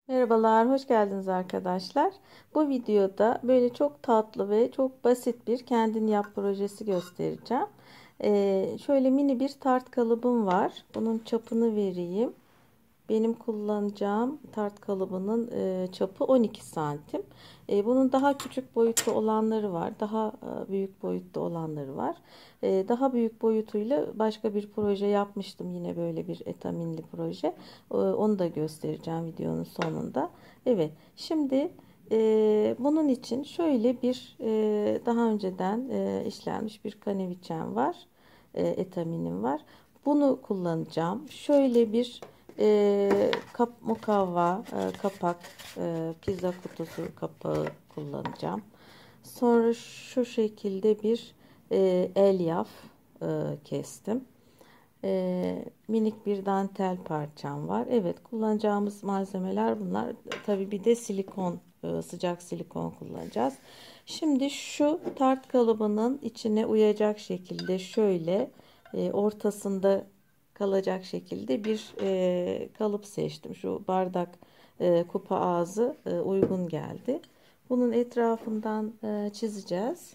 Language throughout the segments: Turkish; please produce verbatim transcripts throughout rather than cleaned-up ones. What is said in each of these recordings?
Merhabalar, hoş geldiniz arkadaşlar. Bu videoda böyle çok tatlı ve çok basit bir kendin yap projesi göstereceğim. Ee, şöyle mini bir tart kalıbım var. Bunun çapını vereyim. Benim kullanacağım tart kalıbının e, çapı on iki santim. E, bunun daha küçük boyutlu olanları var. Daha e, büyük boyutlu olanları var. E, daha büyük boyutuyla başka bir proje yapmıştım. Yine böyle bir etaminli proje. E, onu da göstereceğim videonun sonunda. Evet. Şimdi e, bunun için şöyle bir e, daha önceden e, işlenmiş bir kaneviçem var. E, etaminim var. Bunu kullanacağım. Şöyle bir e, kap mukavva e, kapak e, pizza kutusu kapağı kullanacağım. Sonra şu şekilde bir e, elyaf e, kestim. E, minik bir dantel parçam var. Evet, kullanacağımız malzemeler bunlar. Tabii bir de silikon, e, sıcak silikon kullanacağız. Şimdi şu tart kalıbının içine uyacak şekilde şöyle e, ortasında kalacak şekilde bir e, kalıp seçtim. Şu bardak e, kupa ağzı e, uygun geldi. Bunun etrafından e, çizeceğiz.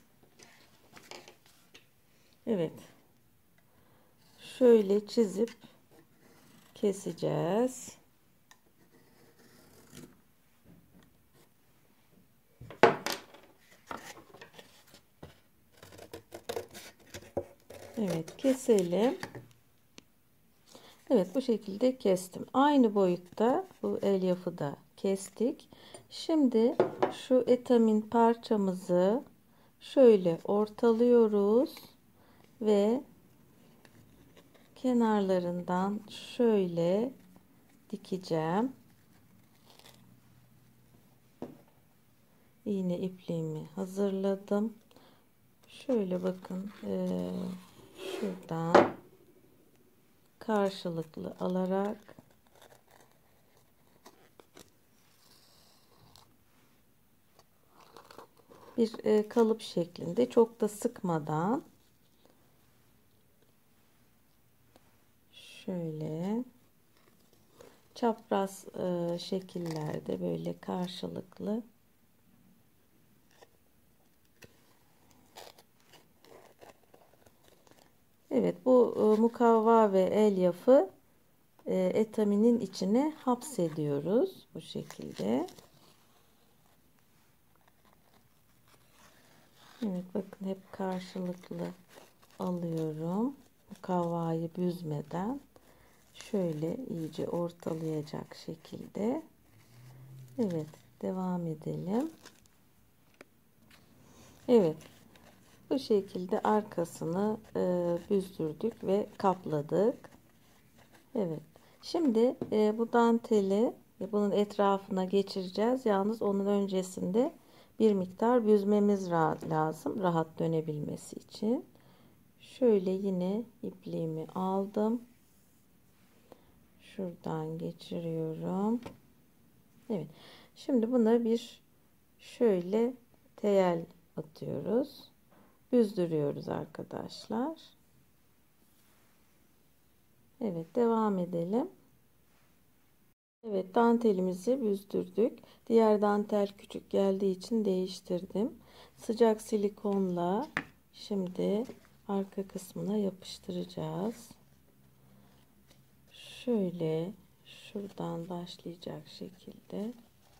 Evet. Şöyle çizip keseceğiz. Evet, keselim. Evet, bu şekilde kestim. Aynı boyutta bu elyafı da kestik. Şimdi şu etamin parçamızı şöyle ortalıyoruz ve kenarlarından şöyle dikeceğim. İğne ipliğimi hazırladım. Şöyle bakın, e, şuradan karşılıklı alarak bir e, kalıp şeklinde, çok da sıkmadan şöyle çapraz e, şekillerde böyle karşılıklı evet, bu e, mukavva ve elyafı e, etaminin içine hapsediyoruz bu şekilde. Evet, bakın hep karşılıklı alıyorum. Mukavvayı büzmeden şöyle iyice ortalayacak şekilde. Evet, devam edelim. Evet, bu şekilde arkasını e, büzdürdük ve kapladık. Evet, şimdi e, bu danteli e, bunun etrafına geçireceğiz. Yalnız onun öncesinde bir miktar büzmemiz ra- lazım rahat dönebilmesi için. Şöyle yine ipliğimi aldım. Şuradan geçiriyorum. Evet. Şimdi buna bir şöyle teyel atıyoruz. Büzdürüyoruz arkadaşlar. Evet, devam edelim. Evet, dantelimizi büzdürdük. Diğer dantel küçük geldiği için değiştirdim. Sıcak silikonla şimdi arka kısmına yapıştıracağız. Şöyle şuradan başlayacak şekilde.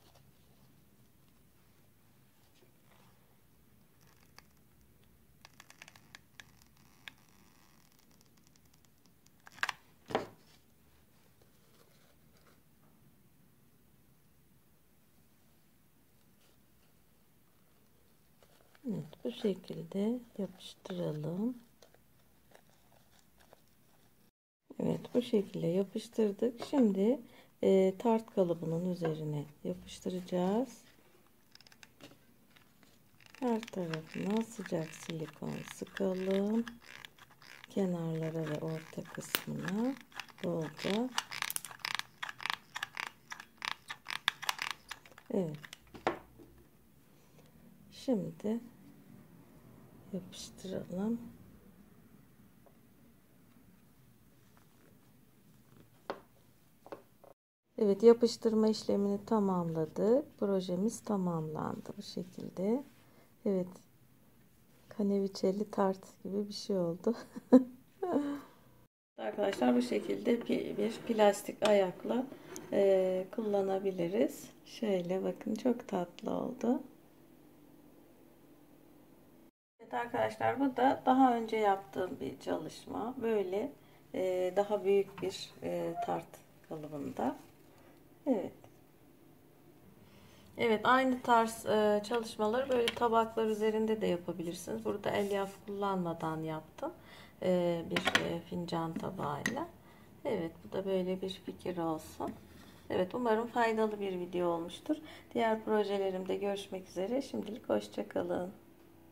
Evet, bu şekilde yapıştıralım. Evet, bu şekilde yapıştırdık. Şimdi e, tart kalıbının üzerine yapıştıracağız. Her tarafına sıcak silikon sıkalım. Kenarlara ve orta kısmına bolca. Evet. Şimdi yapıştıralım. Evet, yapıştırma işlemini tamamladık. Projemiz tamamlandı bu şekilde. Evet, kaneviçeli tart gibi bir şey oldu. Arkadaşlar bu şekilde bir plastik ayakla e, kullanabiliriz. Şöyle bakın, çok tatlı oldu. Evet arkadaşlar, bu da daha önce yaptığım bir çalışma. Böyle e, daha büyük bir e, tart kalıbında. Evet. Evet, aynı tarz e, çalışmaları böyle tabaklar üzerinde de yapabilirsiniz. Burada elyaf kullanmadan yaptım. E, bir e, fincan tabağıyla. Evet, bu da böyle bir fikir olsun. Evet, umarım faydalı bir video olmuştur. Diğer projelerimde görüşmek üzere. Şimdilik hoşça kalın.